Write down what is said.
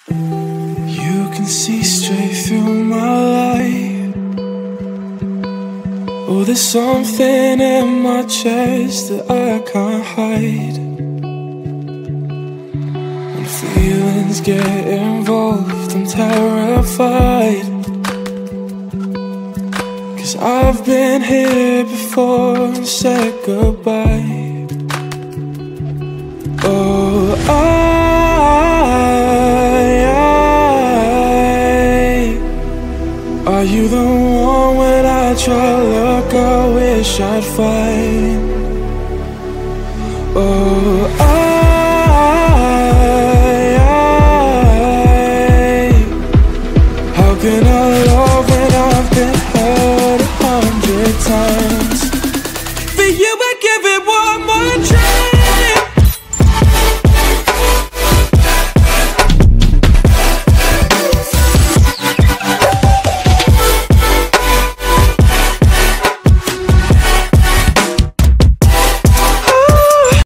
You can see straight through my light. Oh, there's something in my chest that I can't hide. When feelings get involved, I'm terrified. 'Cause I've been here before and said goodbye. Oh, are you the one when I try to look, I wish I'd find?